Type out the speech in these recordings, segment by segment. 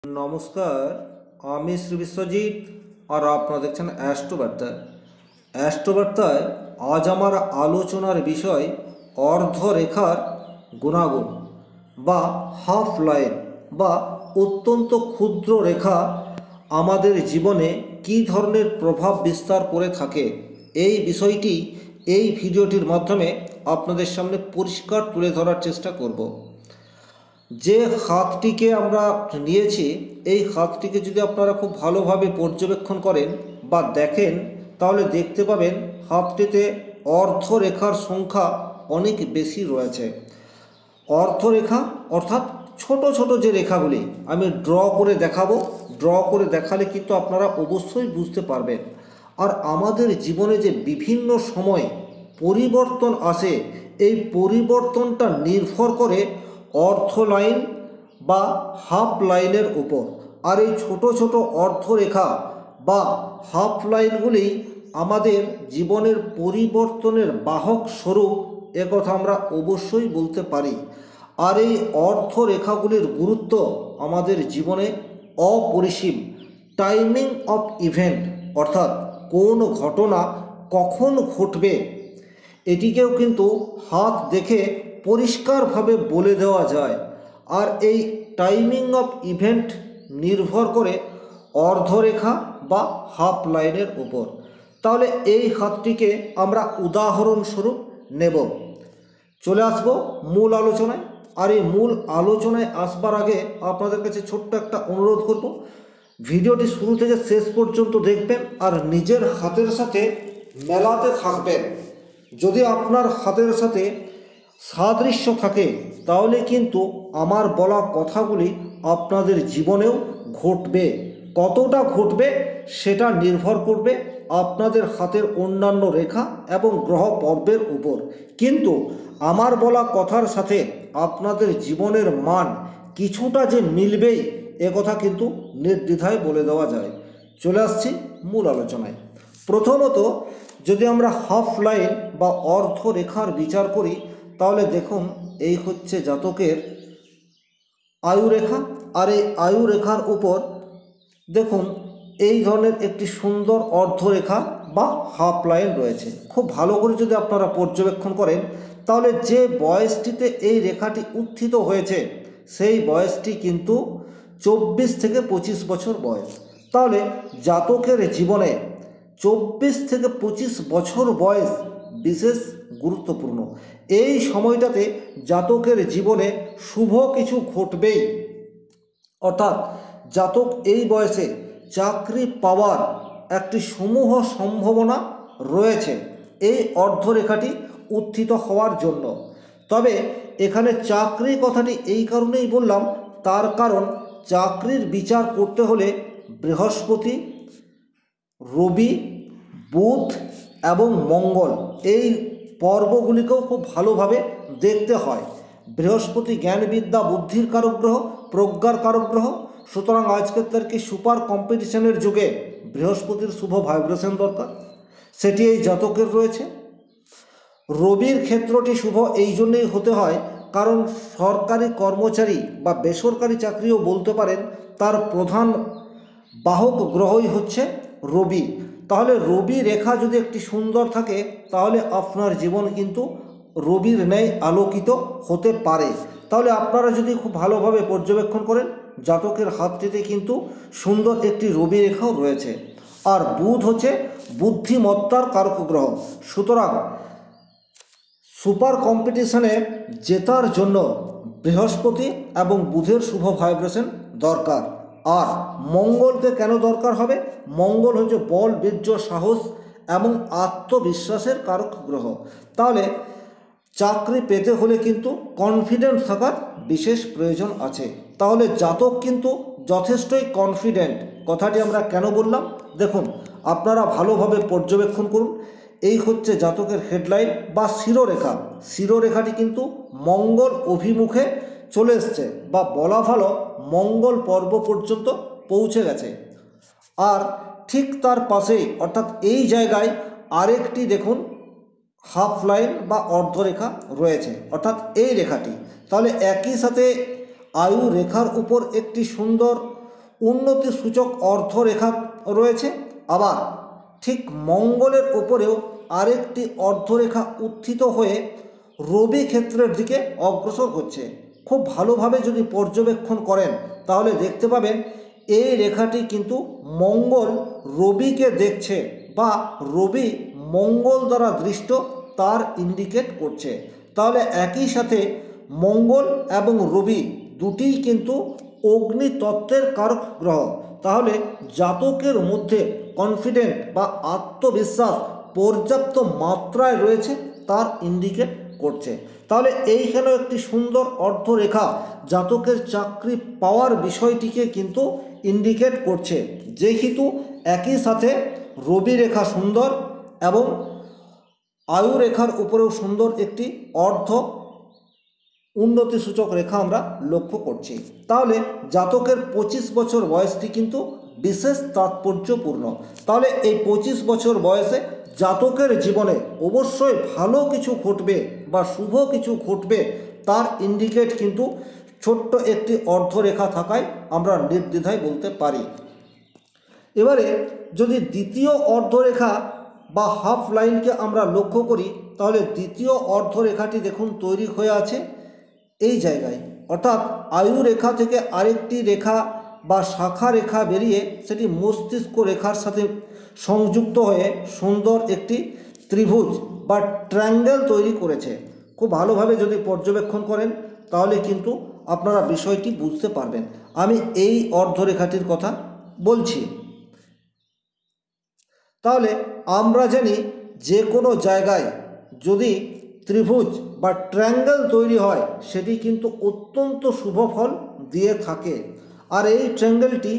नमस्कार आमी श्री विश्वजीत और आपनारा देखছেন অ্যাস্ট্রোবার্তা। অ্যাস্ট্রোবার্তায় आज आमार आलोचनार विषय अर्धरेखार गुणागुण बा हाफ लाइन बा अत्यंत क्षुद्र रेखा आमादेर जीवने की धरनेर प्रभाव विस्तार करे थाके এই বিষয়টি এই ভিডিওটির মাধ্যমে আপনাদের সামনে পরিষ্কার তুলে ধরার চেষ্টা করব। যে হাতটিকে আমরা নিয়েছি এই হাতটিকে যদি আপনারা খুব ভালোভাবে পর্যবেক্ষণ করেন বা দেখেন তাহলে দেখতে পাবেন হাতটিতে অর্ধরেখার সংখ্যা অনেক বেশি রয়েছে। অর্ধরেখা অর্থাৎ ছোট ছোট যে রেখাগুলি আমি ড্র করে দেখাবো, ড্র করে দেখালে কিন্তু আপনারা অবশ্যই বুঝতে পারবেন। আর আমাদের জীবনে যে বিভিন্ন সময় পরিবর্তন আসে এই পরিবর্তনটা নির্ভর করে অর্ধ লাইন বা হাফ লাইনের উপর। আর এই ছোট ছোট অর্ধরেখা বা হাফ লাইনগুলি আমাদের জীবনের পরিবর্তনের বাহক স্বরূপ একথা আমরা অবশ্যই বলতে পারি। আর এই অর্ধরেখাগুলির গুরুত্ব আমাদের জীবনে অপরিসীম। টাইমিং অফ ইভেন্ট অর্থাৎ কোন ঘটনা কখন ঘটবে এটিকেও কিন্তু হাত দেখে পরিষ্কারভাবে বলে দেওয়া যায়। আর এই টাইমিং অফ ইভেন্ট নির্ভর করে অর্ধরেখা বা হাফ লাইনের উপর। তাহলে এই হাতটিকে আমরা উদাহরণস্বরূপ নেব। চলে আসব মূল আলোচনায়। আর এই মূল আলোচনায় আসবার আগে আপনাদের কাছে ছোট্ট একটা অনুরোধ করব, ভিডিওটি শুরু থেকে শেষ পর্যন্ত দেখবেন আর নিজের হাতের সাথে মেলাতে থাকবেন। যদি আপনার হাতের সাথে সাদৃশ্য থাকে তাহলে কিন্তু আমার বলা কথাগুলি আপনাদের জীবনেও ঘটবে। কতটা ঘটবে সেটা নির্ভর করবে আপনাদের হাতের অন্যান্য রেখা এবং গ্রহ পর্বের উপর। কিন্তু আমার বলা কথার সাথে আপনাদের জীবনের মান কিছুটা যে মিলবেই একথা কিন্তু নির্দ্বিধায় বলে দেওয়া যায়। চলে আসছি মূল আলোচনায়। প্রথমত যদি আমরা হাফ লাইন বা অর্ধরেখার বিচার করি তাহলে দেখুন এই হচ্ছে জাতকের আয়ুরেখা। আর এই আয়ুরেখার উপর দেখুন এই ধরনের একটি সুন্দর অর্ধরেখা বা হাফ লাইন রয়েছে। খুব ভালো করে যদি আপনারা পর্যবেক্ষণ করেন তাহলে যে বয়সটিতে এই রেখাটি উত্থিত হয়েছে সেই বয়সটি কিন্তু 24 থেকে 25 বছর বয়স। তাহলে জাতকের জীবনে 24 থেকে 25 বছর বয়স বিশেষ গুরুত্বপূর্ণ। এই সময়টাতে জাতকের জীবনে শুভ কিছু ঘটবেই। অর্থাৎ জাতক এই বয়সে চাকরি পাওয়ার একটি সমূহ সম্ভাবনা রয়েছে এই অর্ধরেখাটি উত্থিত হওয়ার জন্য। তবে এখানে চাকরি কথাটি এই কারণেই বললাম, তার কারণ চাকরির বিচার করতে হলে বৃহস্পতি, রবি, বুধ এবং মঙ্গল এই পর্বগুলিকেও খুব ভালোভাবে দেখতে হয়। বৃহস্পতি জ্ঞানবিদ্যা বুদ্ধির কারক গ্রহ, প্রজ্ঞার কারক গ্রহ। সুতরাং আজকের তারিখে সুপার কম্পিটিশনের যুগে বৃহস্পতির শুভ ভাইব্রেশন দরকার, সেটি এই জাতকের রয়েছে। রবির ক্ষেত্রটি শুভ এই জন্যই হতে হয় কারণ সরকারি কর্মচারী বা বেসরকারি চাকরিও বলতে পারেন, তার প্রধান বাহক গ্রহই হচ্ছে রবি। তাহলে রবি রেখা যদি একটি সুন্দর থাকে তাহলে আপনার জীবন কিন্তু রবির ন্যায় আলোকিত হতে পারে। তাহলে আপনারা যদি খুব ভালোভাবে পর্যবেক্ষণ করেন জাতকের হাতটিতে কিন্তু সুন্দর একটি রবি রেখাও রয়েছে। আর বুধ হচ্ছে বুদ্ধিমত্তার কারক গ্রহ। সুতরাং সুপার কম্পিটিশনে জেতার জন্য বৃহস্পতি এবং বুধের শুভ ভাইব্রেশন দরকার। আর মঙ্গলকে কেন দরকার হবে? মঙ্গল হচ্ছে বল, বীর্য, সাহস এবং আত্মবিশ্বাসের কারক গ্রহ। তাহলে চাকরি পেতে হলে কিন্তু কনফিডেন্ট থাকার বিশেষ প্রয়োজন আছে। তাহলে জাতক কিন্তু যথেষ্টই কনফিডেন্ট। কথাটি আমরা কেন বললাম দেখুন, আপনারা ভালোভাবে পর্যবেক্ষণ করুন। এই হচ্ছে জাতকের হেডলাইন বা শিরোরেখা। শিরোরেখাটি কিন্তু মঙ্গল অভিমুখে চলে এসছে বা বলা ভালো মঙ্গল পর্ব পর্যন্ত পৌঁছে গেছে। আর ঠিক তার পাশেই অর্থাৎ এই জায়গায় আরেকটি দেখুন হাফ লাইন বা অর্ধরেখা রয়েছে, অর্থাৎ এই রেখাটি। তাহলে একই সাথে আয়ু রেখার উপর একটি সুন্দর উন্নতি সূচক অর্ধরেখা রয়েছে। আবার ঠিক মঙ্গলের ওপরেও আরেকটি অর্ধরেখা উত্থিত হয়ে রবি ক্ষেত্রের দিকে অগ্রসর হচ্ছে। খুব ভালোভাবে যদি পর্যবেক্ষণ করেন তাহলে দেখতে পাবেন এই রেখাটি কিন্তু মঙ্গল রবিকে দেখছে বা রবি মঙ্গল দ্বারা দৃষ্ট তার ইন্ডিকেট করছে। তাহলে একই সাথে মঙ্গল এবং রবি দুটিই কিন্তু অগ্নিতত্ত্বের কারক গ্রহ। তাহলে জাতকের মধ্যে কনফিডেন্ট বা আত্মবিশ্বাস পর্যাপ্ত মাত্রায় রয়েছে তার ইন্ডিকেট করছে। তাহলে এইখানেও একটি সুন্দর অর্ধরেখা জাতকের চাকরি পাওয়ার বিষয়টিকে কিন্তু ইন্ডিকেট করছে, যেহেতু একই সাথে রবি রেখা সুন্দর এবং আয়ু রেখার উপরেও সুন্দর একটি অর্ধ উন্নতি সূচক রেখা আমরা লক্ষ্য করছি। তাহলে জাতকের 25 বছর বয়সটি কিন্তু বিশেষ তাৎপর্যপূর্ণ। তাহলে এই 25 বছর বয়সে জাতকের জীবনে অবশ্যই ভালো কিছু ঘটবে বা শুভ কিছু ঘটবে তার ইন্ডিকেট কিন্তু ছোট্ট একটি অর্ধরেখা থাকায় আমরা নির্দ্বিধায় বলতে পারি। এবারে যদি দ্বিতীয় অর্ধরেখা বা হাফ লাইনকে আমরা লক্ষ্য করি তাহলে দ্বিতীয় অর্ধরেখাটি দেখুন তৈরি হয়ে আছে এই জায়গায়, অর্থাৎ আয়ু রেখা থেকে আরেকটি রেখা বা শাখা রেখা বেরিয়ে সেটি মস্তিষ্ক রেখার সাথে সংযুক্ত হয়ে সুন্দর একটি ত্রিভুজ বা ট্রায়াঙ্গেল তৈরি করেছে। খুব ভালোভাবে যদি পর্যবেক্ষণ করেন তাহলে কিন্তু আপনারা বিষয়টি বুঝতে পারবেন। আমি এই অর্ধরেখাটির কথা বলছি। তাহলে আমরা জানি যে কোনো জায়গায় যদি ত্রিভুজ বা ট্রায়াঙ্গেল তৈরি হয় সেটি কিন্তু অত্যন্ত শুভ ফল দিয়ে থাকে। আর এই ট্রায়াঙ্গেলটি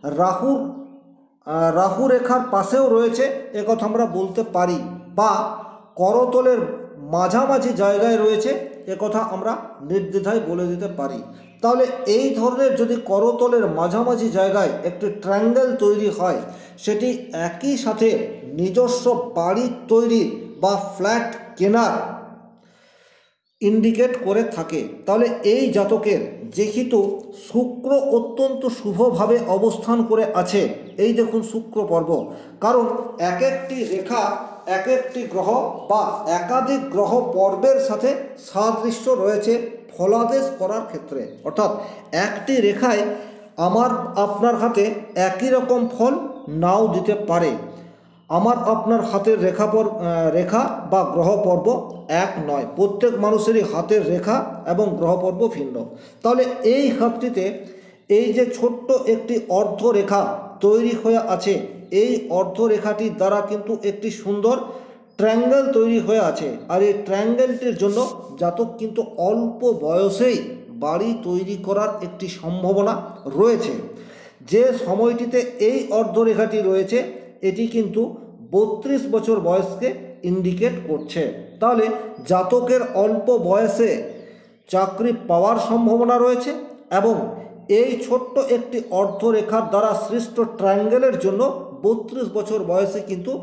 রাহু রেখার পাশেও রয়েছে একথা আমরা বলতে পারি, বা করতলের মাঝামাঝি জায়গায় রয়েছে একথা আমরা নির্দ্বিধায় বলে দিতে পারি। তাহলে এই ধরনের যদি করতলের মাঝামাঝি জায়গায় একটি ট্রায়াঙ্গেল তৈরি হয় সেটি একই সাথে নিজস্ব বাড়ি তৈরি বা ফ্ল্যাট কেনার ইন্ডিকেট করে থাকে। তাহলে এই জাতকের যেহেতু শুক্র অত্যন্ত শুভভাবে অবস্থান করে আছে, এই দেখুন শুক্র পর্ব, কারণ এক একটি রেখা এক একটি গ্রহ বা একাধিক গ্রহ পর্বের সাথে সাদৃশ্য রয়েছে ফলাদেশ করার ক্ষেত্রে। অর্থাৎ একটি রেখায় আমার আপনার হাতে একই রকম ফল নাও দিতে পারে। আমার আপনার হাতের রেখা বা গ্রহ পর্ব এক নয়, প্রত্যেক মানুষেরই হাতের রেখা এবং গ্রহ পর্ব ভিন্ন। তাহলে এই ক্ষেত্রটিতে এই যে ছোট্ট একটি অর্ধরেখা তৈরি হয়ে আছে, এই অর্ধরেখাটির দ্বারা কিন্তু একটি সুন্দর ট্রায়াঙ্গেল তৈরি হয়ে আছে। আর এই ট্রায়াঙ্গেলটির জন্য জাতক কিন্তু অল্প বয়সেই বাড়ি তৈরি করার একটি সম্ভাবনা রয়েছে। যে সময়টিতে এই অর্ধরেখাটি রয়েছে এটি কিন্তু 32 বছর বয়সকে ইন্ডিকেট করছে। তাহলে জাতকের অল্প বয়সে চাকরি পাওয়ার সম্ভাবনা রয়েছে এবং এই ছোট্ট একটি অর্ধরেখার দ্বারা সৃষ্ট ট্রায়াঙ্গেলের জন্য 32 বছর বয়সে কিন্তু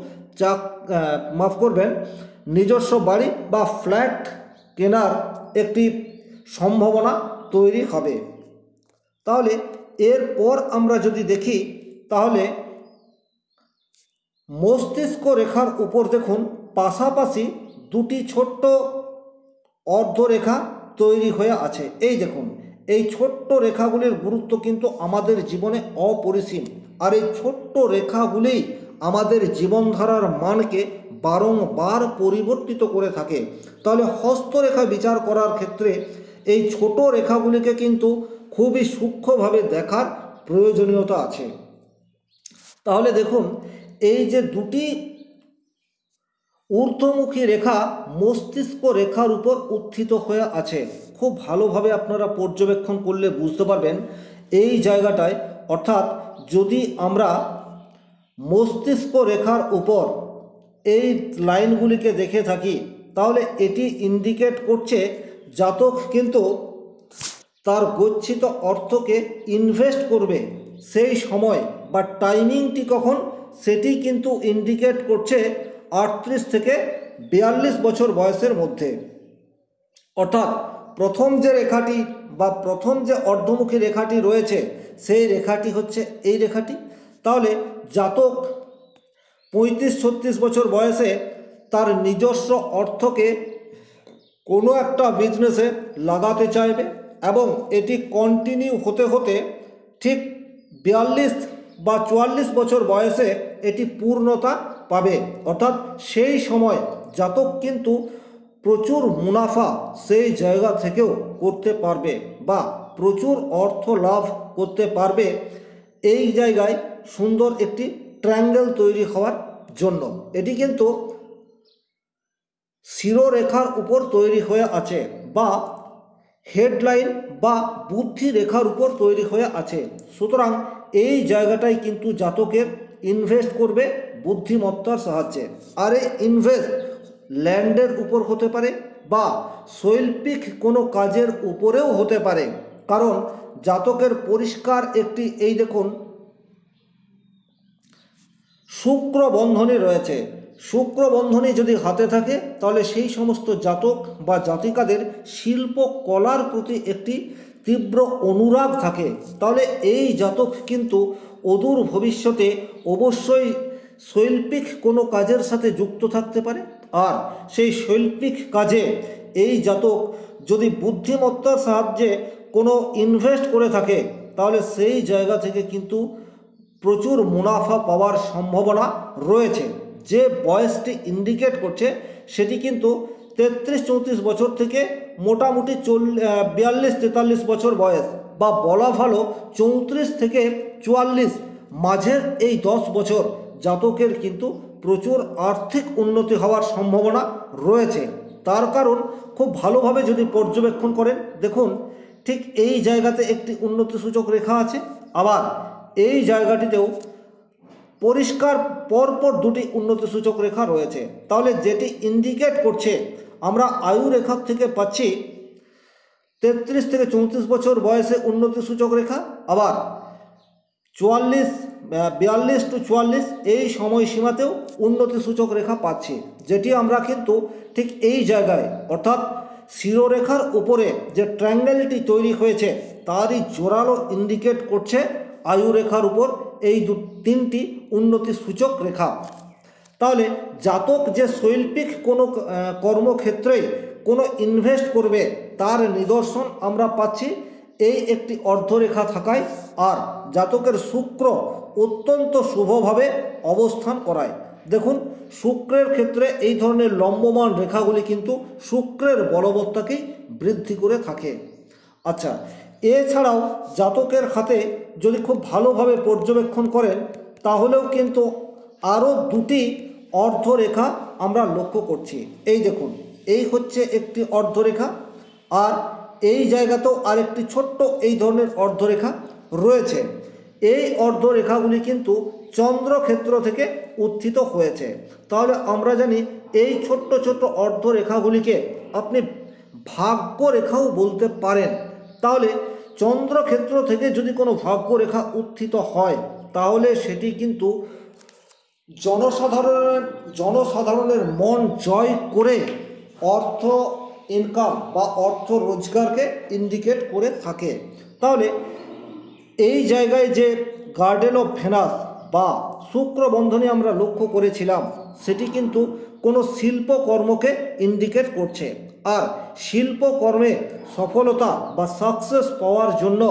নিজস্ব বাড়ি বা ফ্ল্যাট কেনার একটি সম্ভাবনা তৈরি হবে। তাহলে এরপর আমরা যদি দেখি তাহলে মস্তিষ্ক রেখার উপর দেখুন পাশাপাশি দুটি ছোট্ট অর্ধরেখা তৈরি হয়ে আছে। এই দেখুন এই ছোট্ট রেখাগুলির গুরুত্ব কিন্তু আমাদের জীবনে অপরিসীম। আর এই ছোট্ট রেখাগুলি আমাদের জীবনধারার মানকে বারংবার পরিবর্তিত করে থাকে। তাহলে হস্তরেখা বিচার করার ক্ষেত্রে এই ছোট রেখাগুলিকে কিন্তু খুবই সূক্ষ্মভাবে দেখার প্রয়োজনীয়তা আছে। তাহলে দেখুন এই যে দুটি ঊর্ধ্বমুখী রেখা মস্তিষ্ক রেখার উপর উত্থিত হয়ে আছে, খুব ভালোভাবে আপনারা পর্যবেক্ষণ করলে বুঝতে পারবেন এই জায়গাটায়। অর্থাৎ যদি আমরা মস্তিষ্ক রেখার উপর এই লাইনগুলিকে দেখে থাকি তাহলে এটি ইন্ডিকেট করছে জাতক কিন্তু তার গচ্ছিত অর্থকে ইনভেস্ট করবে। সেই সময় বা টাইমিংটি কখন সেটি কিন্তু ইন্ডিকেট করছে 38 থেকে 42 বছর বয়সের মধ্যে। অর্থাৎ প্রথম যে রেখাটি বা প্রথম যে অর্ধমুখী রেখাটি রয়েছে সেই রেখাটি হচ্ছে এই রেখাটি। তাহলে জাতক 35-36 বছর বয়সে তার নিজস্ব অর্থকে কোনো একটা বিজনেসে লাগাতে চাইবে এবং এটি কন্টিনিউ হতে হতে ঠিক 42 বা 44 বছর বয়সে এটি পূর্ণতা পাবে। অর্থাৎ সেই সময় জাতক কিন্তু প্রচুর মুনাফা সেই জায়গা থেকেও করতে পারবে বা প্রচুর অর্থ লাভ করতে পারবে এই জায়গায় সুন্দর একটি ট্রায়াঙ্গেল তৈরি হওয়ার জন্য। এটি কিন্তু শিরোরেখার উপর তৈরি হয়ে আছে বা হেডলাইন বা বুদ্ধি রেখার উপর তৈরি হয়ে আছে। সুতরাং এই জায়গাটাই কিন্তু জাতকের ইনভেস্ট করবে বুদ্ধিমত্তার সাহায্যে। আর এই ইনভেস্ট ল্যান্ডের উপর হতে পারে বা শৈল্পিক কোনো কাজের উপরেও হতে পারে, কারণ জাতকের পরিষ্কার একটি এই দেখুন শুক্র বন্ধনী রয়েছে। শুক্র বন্ধনী যদি হাতে থাকে তাহলে সেই সমস্ত জাতক বা জাতিকাদের শিল্প কলার প্রতি একটি তীব্র অনুরাগ থাকে। তাহলে এই জাতক কিন্তু অদূর ভবিষ্যতে অবশ্যই শৈল্পিক কোনো কাজের সাথে যুক্ত থাকতে পারে। আর সেই শৈল্পিক কাজে এই জাতক যদি বুদ্ধিমত্তার সাহায্যে কোনো ইনভেস্ট করে থাকে তাহলে সেই জায়গা থেকে কিন্তু প্রচুর মুনাফা পাওয়ার সম্ভাবনা রয়েছে। যে বয়সটি ইন্ডিকেট করছে সেটি কিন্তু 33-34 বছর থেকে মোটামুটি 42-43 বছর বয়স, বা বলা ভালো 34 থেকে 44 মাঝের এই 10 বছর জাতকের কিন্তু প্রচুর আর্থিক উন্নতি হওয়ার সম্ভাবনা রয়েছে। তার কারণ খুব ভালোভাবে যদি পর্যবেক্ষণ করেন, দেখুন ঠিক এই জায়গাতে একটি উন্নতি সূচক রেখা আছে, আবার এই জায়গাটিতেও পরিষ্কার পরপর দুটি উন্নতি সূচক রেখা রয়েছে। তাহলে যেটি ইন্ডিকেট করছে আমরা আয়ু রেখা থেকে পাচ্ছি 33 থেকে 34 বছর বয়সে উন্নতি সূচক রেখা, আবার 42 টু 44 এই সময়সীমাতেও উন্নতি সূচক রেখা পাচ্ছি, যেটি আমরা কিন্তু ঠিক এই জায়গায় অর্থাৎ শিরোরেখার উপরে যে ট্রায়াঙ্গেলটি তৈরি হয়েছে তারই জোরালো ইন্ডিকেট করছে আয়ু রেখার উপর এই তিনটি উন্নতি সূচক রেখা। তাহলে জাতক যে শৈল্পিক কোনো কর্মক্ষেত্রে কোনো ইনভেস্ট করবে তার নিদর্শন আমরা পাচ্ছি এই একটি অর্ধরেখা থাকায়। আর জাতকের শুক্র অত্যন্ত শুভভাবে অবস্থান করায়। দেখুন শুক্রের ক্ষেত্রে এই ধরনের লম্বমান রেখাগুলি কিন্তু শুক্রের বলবত্তাকেই বৃদ্ধি করে থাকে। আচ্ছা, এছাড়াও জাতকের খাতে যদি খুব ভালোভাবে পর্যবেক্ষণ করেন তাহলেও কিন্তু আরও দুটি অর্ধরেখা আমরা লক্ষ্য করছি। এই দেখুন, এই হচ্ছে একটি অর্ধরেখা, আর এই জায়গাতেও আরেকটি ছোট্ট এই ধরনের অর্ধরেখা রয়েছে। এই অর্ধরেখাগুলি কিন্তু চন্দ্রক্ষেত্র থেকে উত্থিত হয়েছে। তাহলে আমরা জানি এই ছোট্ট ছোট্ট অর্ধরেখাগুলিকে আপনি ভাগ্যরেখাও বলতে পারেন। তাহলে চন্দ্রক্ষেত্র থেকে যদি কোনো ভাগ্যরেখা উত্থিত হয় তাহলে সেটি কিন্তু জনসাধারণের মন জয় করে অর্থ ইনকাম বা অর্থ রোজগারকে ইন্ডিকেট করে থাকে। তাহলে এই জায়গায় যে গার্ডেন অফ ভেনাস বা শুক্র বন্ধনী আমরা লক্ষ্য করেছিলাম সেটি কিন্তু কোনো শিল্পকর্মকে ইন্ডিকেট করছে। আর শিল্পকর্মে সফলতা বা সাকসেস পাওয়ার জন্য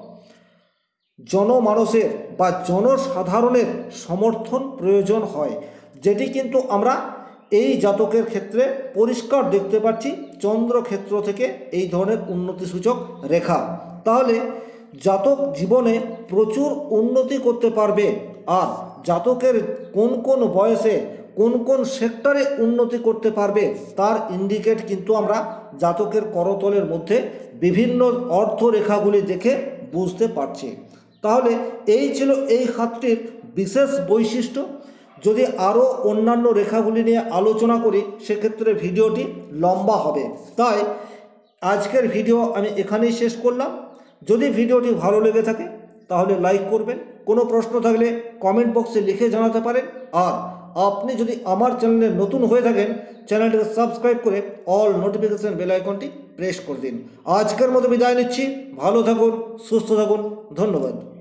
জনমানসের বা জনসাধারণের সমর্থন প্রয়োজন হয়, যেটি কিন্তু আমরা এই জাতকের ক্ষেত্রে পরিষ্কার দেখতে পাচ্ছি চন্দ্রক্ষেত্র থেকে এই ধরনের উন্নতিসূচক রেখা। তাহলে জাতক জীবনে প্রচুর উন্নতি করতে পারবে। আর জাতকের কোন কোন বয়সে কোন কোন সেক্টরে উন্নতি করতে পারবে তার ইন্ডিকেট কিন্তু আমরা জাতকের করতলের মধ্যে বিভিন্ন অর্ধরেখাগুলি দেখে বুঝতে পারছি। তাহলে এই ছিল এই খাতটির বিশেষ বৈশিষ্ট্য। যদি আরও অন্যান্য রেখাগুলি নিয়ে আলোচনা করি সেক্ষেত্রে ভিডিওটি লম্বা হবে, তাই আজকের ভিডিও আমি এখানেই শেষ করলাম। যদি ভিডিওটি ভালো লেগে থাকে তাহলে লাইক করবেন, কোনো প্রশ্ন থাকলে কমেন্ট বক্সে লিখে জানাতে পারেন। আর আপনি যদি আমার চ্যানেলে নতুন হয়ে থাকেন, চ্যানেলটিকে সাবস্ক্রাইব করে অল নোটিফিকেশন বেল আইকনটি প্রেস করে দিন। আজকের মতো বিদায় নিচ্ছি। ভালো থাকুন, সুস্থ থাকুন, ধন্যবাদ।